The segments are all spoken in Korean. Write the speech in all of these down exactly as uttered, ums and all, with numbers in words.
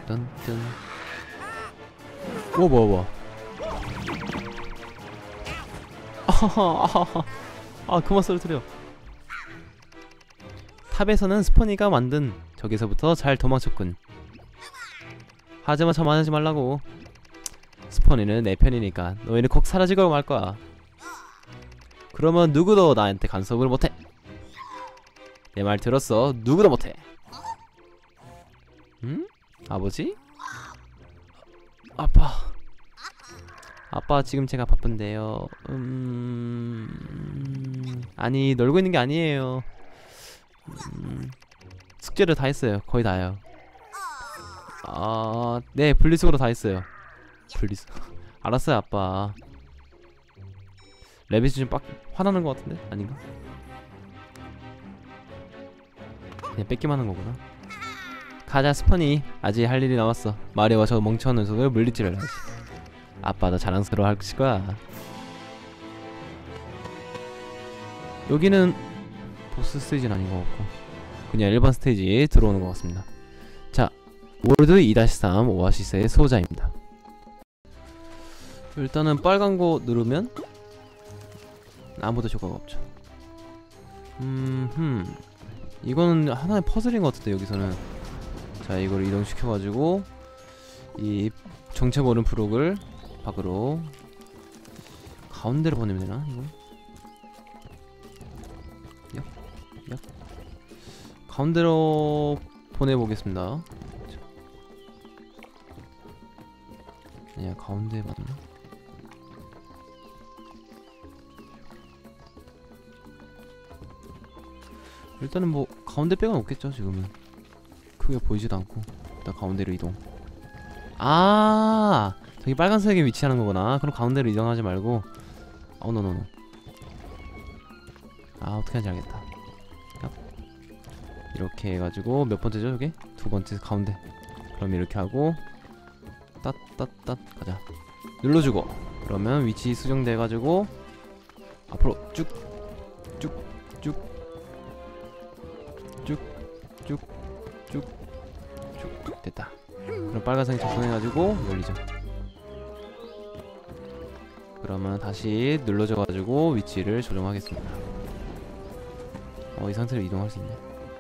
뜬뜬. 오 뭐야 뭐야. 아하하. 아 그만 소리터려. 탑에서는 스퍼니가 만든 적에서부터 잘 도망쳤군. 하지만 자만하지 말라고. 스퍼니는 내 편이니까 너희는 꼭 사라지고 말 거야. 그러면 누구도 나한테 간섭을 못해. 내 말 들었어? 누구도 못해. 응? 아버지? 아빠. 아빠 지금 제가 바쁜데요. 음... 아니 놀고 있는 게 아니에요. 음... 숙제를 다 했어요. 거의 다요. 아... 네 분리수거로 다 했어요. 분리수... 알았어요 아빠. 레빗이 좀 빡... 화나는 것 같은데? 아닌가? 그냥 뺏기만 하는 거구나. 가자 스퍼니. 아직 할 일이 남았어. 마리오와 저 멍청한 녀석을 물리치를 하지. 아빠도 자랑스러워 할 거야. 여기는 보스 스테이지는 아닌 것 같고 그냥 일반 스테이지에 들어오는 것 같습니다. 자, 월드 이 삼 오아시스의 수호자입니다. 일단은 빨간 거 누르면 아무도 효과가 없죠. 음, 흠. 이거는 하나의 퍼즐인 것 같은데 여기서는. 자, 이걸 이동시켜가지고 이 정체 모른 브록을 밖으로 가운데로 보내면 되나 이거? 야, 야. 가운데로 보내보겠습니다. 아니야 가운데 맞나? 일단은 뭐 가운데 빼곤 없겠죠 지금은. 크게 보이지도 않고. 일단 가운데로 이동. 아 저기 빨간색에 위치하는 거구나. 그럼 가운데로 이동하지 말고. 어 노노노. 아 어떻게 하는지 알겠다. 야. 이렇게 해가지고 몇 번째죠 저게? 두 번째 가운데. 그럼 이렇게 하고 따따따 가자. 눌러주고 그러면 위치 수정돼가지고 앞으로 쭉쭉쭉 쭉쭉쭉쭉 됐다. 그럼 빨간색이 작동해가지고 열리죠. 그러면 다시 눌러줘가지고 위치를 조정하겠습니다. 어, 이 상태로 이동할 수 있네.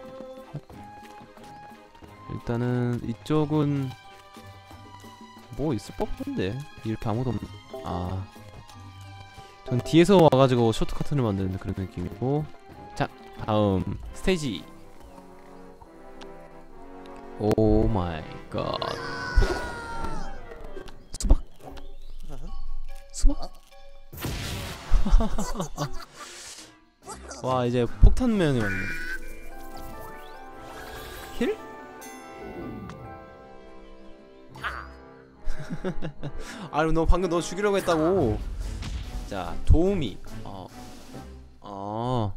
일단은 이쪽은 뭐 있을 법한데 이렇게 아무도 없네. 아, 전 뒤에서 와가지고 쇼트커트를 만드는 그런 느낌이고. 자, 다음 스테이지. 오 마이 갓. 수박? 수박? 와 이제 폭탄 모양이 왔네. 힐? 아니 너 방금 너 죽이려고 했다고. 자 도우미. 어. 어.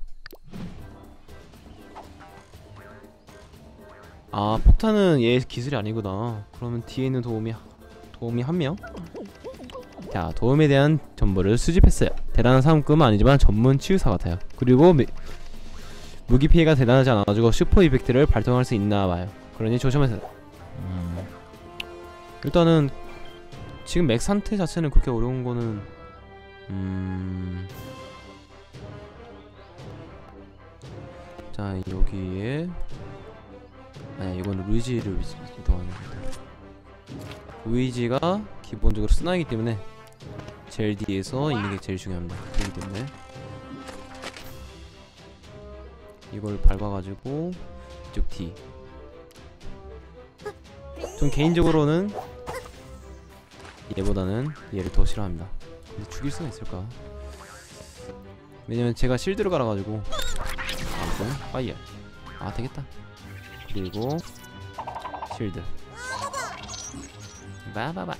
아 폭탄은 얘 기술이 아니구나. 그러면 뒤에 있는 도우미 도우미 한 명. 자 도움에 대한 정보를 수집했어요. 대단한 사람급은 아니지만 전문 치유사 같아요. 그리고 미, 무기 피해가 대단하지 않아가지고 슈퍼 이펙트를 발동할 수 있나봐요. 그러니 조심하세요. 음. 일단은 지금 맥 상태 자체는 그렇게 어려운 거는 음... 자 여기에 아니 이거는 루이지를 이동하는 겁니다. 루이지가 기본적으로 스나이기 때문에 제일 뒤에서 있는 게 제일 중요합니다. 그렇기 때문에 이걸 밟아가지고 이쪽 D. 전 개인적으로는 얘보다는 얘를 더 싫어합니다. 근데 죽일 수가 있을까? 왜냐면 제가 실드를 갈아가지고. 아무튼 파이어. 아 되겠다. 그리고 실드. 바바바.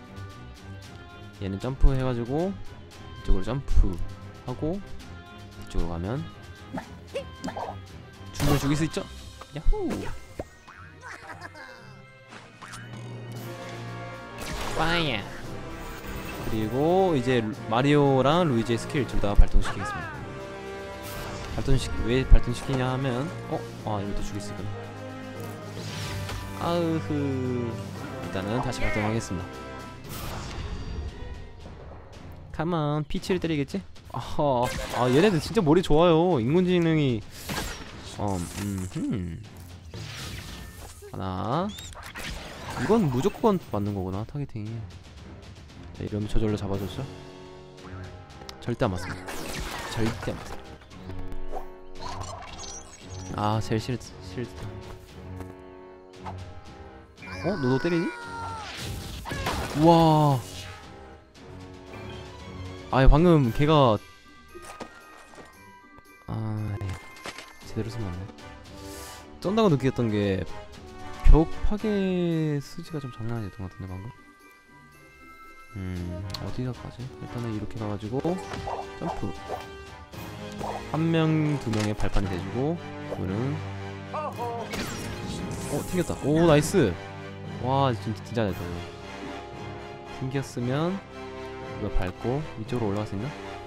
얘는 점프 해가지고 이쪽으로 점프 하고 이쪽으로 가면 충분히 죽일 수 있죠? 야호! 파이어. 그리고 이제 마리오랑 루이지의 스킬 둘 다 발동시키겠습니다. 발동시키 왜 발동시키냐 하면 어? 아 이것도 죽일 수 있구나. 아으흐. 일단은 다시 발동하겠습니다. 가만 피치를 때리겠지? 아하, 아 얘네들 진짜 머리 좋아요. 인공지능이 어, 음, 하나. 이건 무조건 맞는 거구나 타겟팅이. 네, 이러면 저절로 잡아줬죠? 절대 안 맞습니다. 절대 안 맞습니다. 아 제일 실드 실드. 어? 너도 때리니? 우와. 아 방금 걔가 아 제대로 쓰면 안돼. 쩐다고 느꼈던 게 벽 파괴 수지가 좀 장난 아니었던 것 같은데 방금. 음 어디다 가지? 일단은 이렇게 가가지고 점프. 한 명 두 명의 발판이 돼주고 이거는 어 튕겼다. 오 나이스. 와 진짜 진짜 잘했다. 튕겼으면 이거 밟고 이쪽으로 올라갈 수 있나?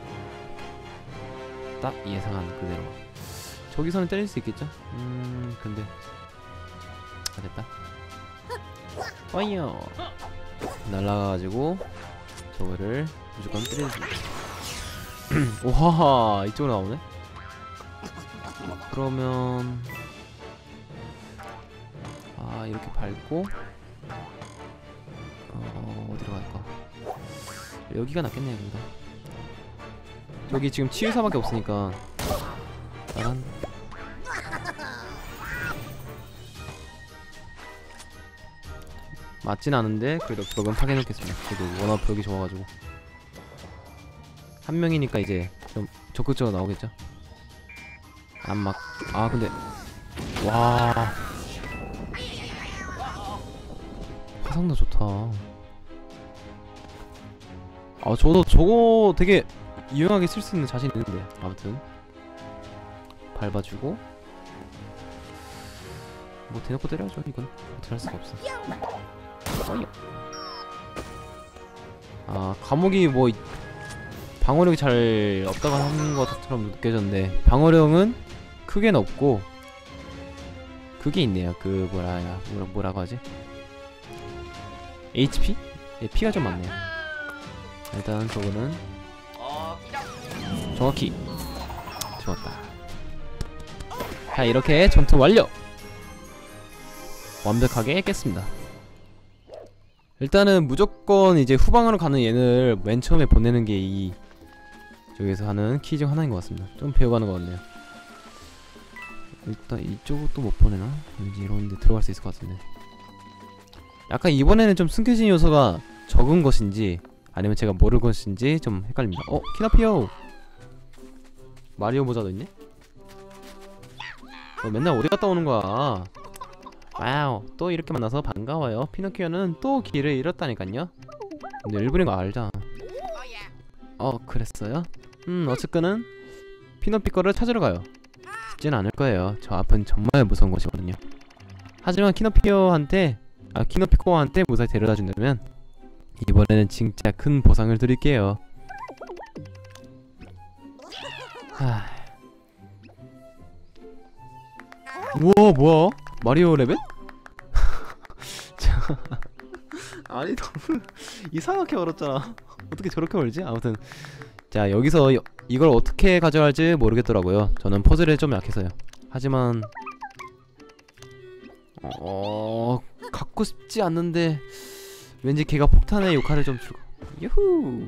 딱 예상한 그대로. 저기서는 때릴 수 있겠죠? 음 근데 아 됐다. 와이어 날라가가지고 저거를 무조건 때려주지. 오하하 이쪽으로 나오네? 그러면 아 이렇게 밟고 어 어디로 갈까? 여기가 낫겠네요. 여기가 저기 지금 치유사밖에 없으니까 나란 맞진 않은데 그래도 벽은 파괴해놓겠습니다. 그래도 워낙 벽이 좋아가지고 한 명이니까 이제 좀 적극적으로 나오겠죠. 안 막 아 근데 와 화상도 좋다. 아 저도 저거 되게 유용하게 쓸 수 있는 자신 있는데 아무튼 밟아주고 뭐 대놓고 때려야죠. 이건 어떻게 할 수가 없어. 아 감옥이 뭐 방어력이 잘 없다고 하는 것처럼 느껴졌는데 방어력은 크게는 없고 그게 있네요. 그 뭐라 뭐라 뭐라고 하지? 에이치피? 예, 피가 좀 많네요. 일단 저거는 정확히 좋았다. 자 이렇게 전투 완료! 완벽하게 깼습니다. 일단은 무조건 이제 후방으로 가는 얘를 맨 처음에 보내는 게 이 저기서 하는 키 중 하나인 것 같습니다. 좀 배워가는 것 같네요. 일단 이쪽은 또 못 보내나? 왠지 이런데 들어갈 수 있을 것 같은데. 약간 이번에는 좀 숨겨진 요소가 적은 것인지 아니면 제가 모를 것인지 좀 헷갈립니다. 어? 키나피오! 마리오 모자도 있네? 너 맨날 어디 갔다 오는 거야? 와우 또 이렇게 만나서 반가워요. 피노키오는 또 길을 잃었다니깐요. 근데 일본인 거 알잖아. 어 그랬어요? 음 어쨌거는 피노피코를 찾으러 가요. 쉽진 않을 거예요. 저 앞은 정말 무서운 곳이거든요. 하지만 키노피오한테 아 키노피코한테 무사히 데려다 준다면 이번에는 진짜 큰 보상을 드릴게요. 하... 우와 뭐야? 마리오 레벨? 아니 너무 이상하게 얼었잖아. 어떻게 저렇게 얼지? 아무튼 자 여기서 여, 이걸 어떻게 가져갈지 모르겠더라고요. 저는 퍼즐에 좀 약해서요. 하지만 어... 갖고 싶지 않는데 왠지 걔가 폭탄의 역할을 좀 주고 유후.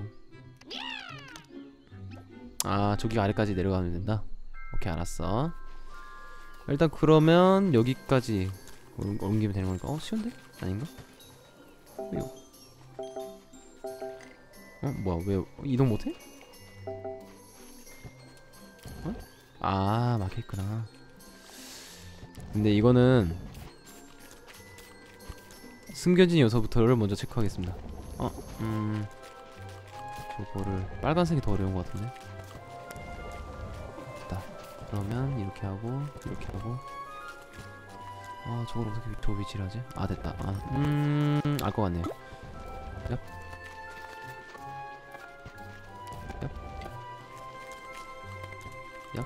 아 저기 아래까지 내려가면 된다. 오케이 알았어. 일단 그러면 여기까지 옮기면 되는 거니까 어 쉬운데? 아닌가? 왜요? 어 뭐야 왜 이동 못해? 어? 아 막혀있구나. 근데 이거는 숨겨진 요소부터를 먼저 체크하겠습니다. 어 음 저거를 빨간색이 더 어려운 것 같은데. 됐다. 그러면 이렇게 하고 이렇게 하고 아 저걸 어떻게 저 위치를 하지? 아 됐다. 아 음 알 것 같네요. 얍. 얍. 얍.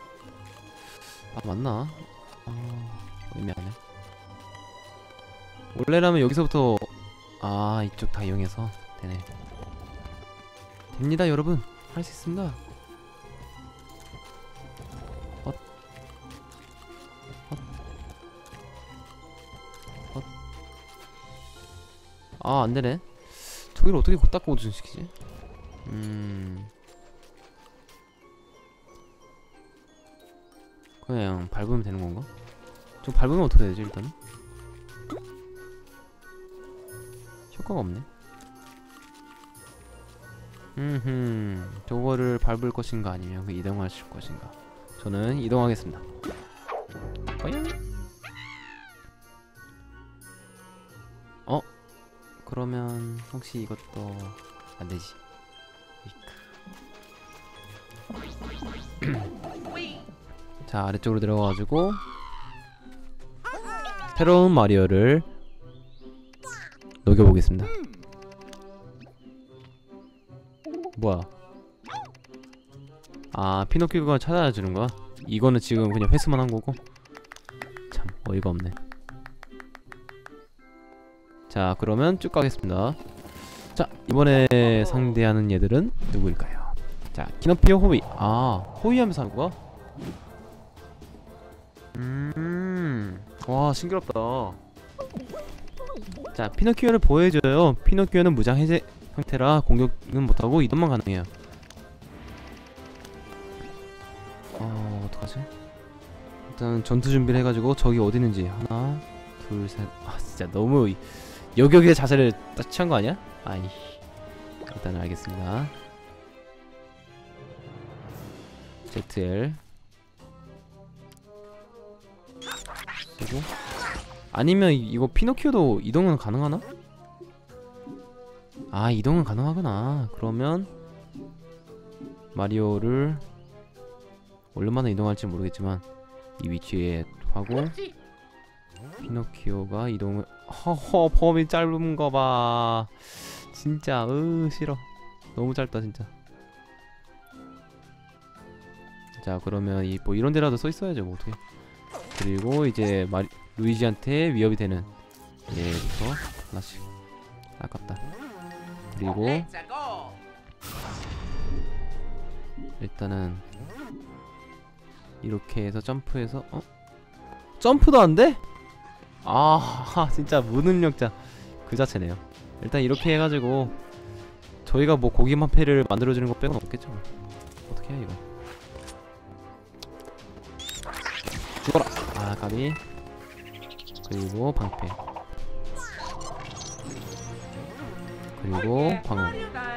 아 맞나? 아 애매하네. 원래라면 여기서부터 아 이쪽 다 이용해서 되네. 됩니다 여러분, 할 수 있습니다. 헛. 헛. 헛. 아 안되네. 저기를 어떻게 곧 닦고 우승시키지? 음... 그냥 밟으면 되는 건가? 좀 밟으면 어떻게 되지 일단은? 효과가 없네. 음흠, 저거를 밟을 것인가 아니면 그 이동하실 것인가. 저는 이동하겠습니다. 어잉? 어? 그러면 혹시 이것도 안되지. 자 아래쪽으로 들어가가지고 새로운 마리오를 녹여보겠습니다. 뭐야? 아 피노키오가 찾아주는 거야? 이거는 지금 그냥 회수만 한 거고? 참 어이가 없네. 자 그러면 쭉 가겠습니다. 자 이번에 상대하는 얘들은 누구일까요? 자 키노피오 호이. 아 호이 하면서 하는 거야? 음, 와 신기롭다. 자 피노키오를 보호해줘요. 피노키오는 무장 해제 상태라 공격은 못하고 이동만 가능해요. 어 어떡하지? 일단 전투 준비를 해가지고 저기 어디 있는지 하나 둘 셋. 아 진짜 너무 여기여기에 자세를 딱 취한 거 아니야? 아이 일단 알겠습니다. 제트엘 그리고 아니면 이거 피노키오도 이동은 가능하나? 아 이동은 가능하구나. 그러면 마리오를 얼마나 이동할지 모르겠지만 이 위치에 하고 피노키오가 이동을 허허 범위 짧은 거 봐. 진짜 으 싫어. 너무 짧다 진짜. 자 그러면 이 뭐 이런 데라도 써 있어야죠 뭐 어떻게. 그리고 이제 마리 루이지한테 위협이 되는 얘부터 하나씩. 아깝다. 그리고 일단은 이렇게 해서 점프해서 어? 점프도 안 돼? 아 진짜 무능력자 그 자체네요. 일단 이렇게 해가지고 저희가 뭐 고기만 패를 만들어주는 것 빼고는 없겠죠. 어떻게 해 이거. 죽어라. 아 가비. 그리고 방패. 그리고 광어.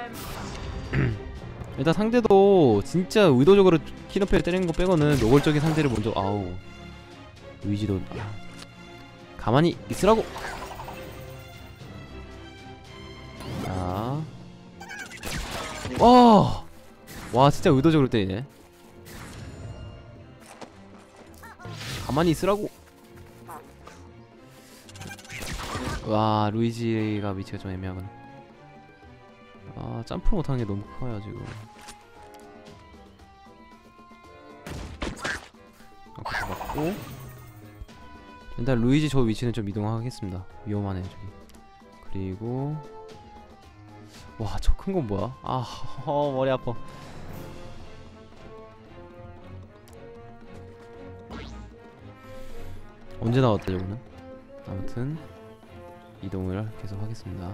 일단 상대도 진짜 의도적으로 키노피를 때리는 거 빼고는 노골적인 상대를 먼저. 아우 루이지도 아. 가만히 있으라고. 자, 와, 와 진짜 의도적으로 때리네. 가만히 있으라고. 와 루이지가 위치가 좀 애매하구나. 아 점프 못하는 게 너무 커요 지금. 아까 맞고. 일단 루이지 저 위치는 좀 이동하겠습니다. 위험하네 저기. 그리고 와 저 큰 건 뭐야? 아 어, 머리 아파. 언제 나왔다 저거는? 아무튼 이동을 계속 하겠습니다.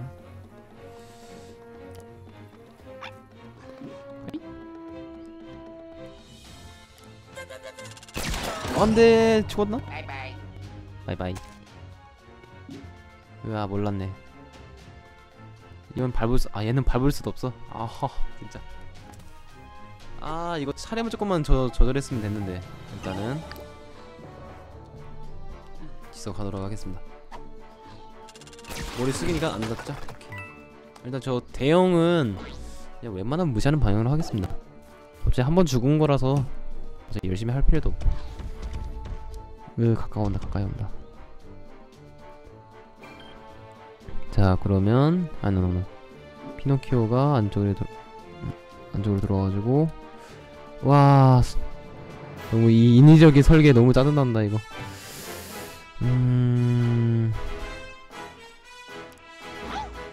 안돼 죽었나? 바이바이. 으아 몰랐네. 이건 밟을 수.. 아 얘는 밟을 수도 없어. 아하 진짜. 아 이거 차례만 조금만 저, 조절했으면 됐는데. 일단은 지속하도록 하겠습니다. 머리 숙이니까 안 닿죠? 오케이. 일단 저 대형은 그냥 웬만하면 무시하는 방향으로 하겠습니다. 어차피 한번 죽은 거라서 열심히 할 필요도 없고. 으 가까이 온다 가까이 온다. 자 그러면 아노노노 피노키오가 안쪽으로 들 안쪽으로 들어와가지고 와 너무 이 인위적인 설계 너무 짜증난다 이거. 음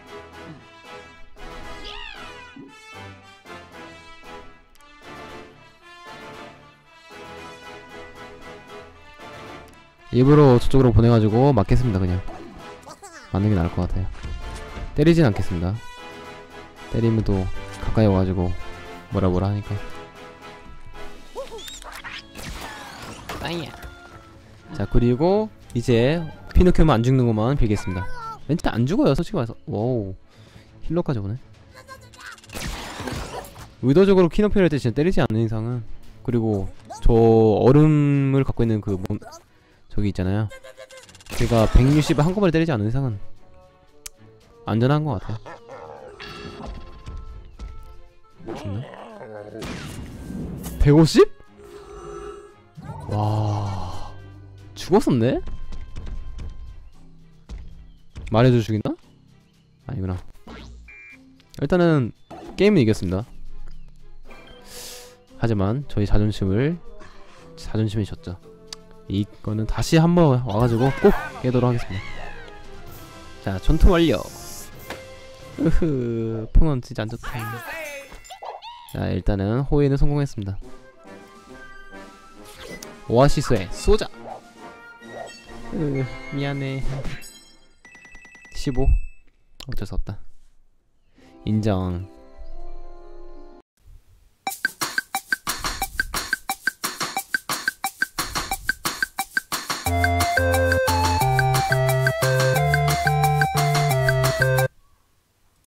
일부러 저쪽으로 보내가지고 맞겠습니다. 그냥 맞는 게 나을 것 같아요. 때리진 않겠습니다. 때리면 또 가까이 와가지고 뭐라 뭐라 하니까. 아야. 자, 그리고 이제 피노키오만 안 죽는 것만 빌겠습니다. 왠지 안 죽어요, 솔직히 말해서. 와우, 힐러까지 오네. 의도적으로 키노피를 할 때 진짜 때리지 않는 이상은. 그리고 저 얼음을 갖고 있는 그 몬, 저기 있잖아요. 제가 백육십을 한꺼번에 때리지 않는 이상은 안전한 것 같아요. 죽나? 백오십? 와, 죽었었네? 말해줘 죽인다? 아니구나. 일단은 게임은 이겼습니다. 하지만 저희 자존심을 자존심이 졌죠. 이거는 다시 한번 와가지고 꼭 깨도록 하겠습니다. 자, 전투 완료. 으흐, 풍은 진짜 안 좋다. 자, 일단은 호위는 성공했습니다. 오아시스에 쏘자. 으, 미안해. 십오. 어쩔 수 없다. 인정.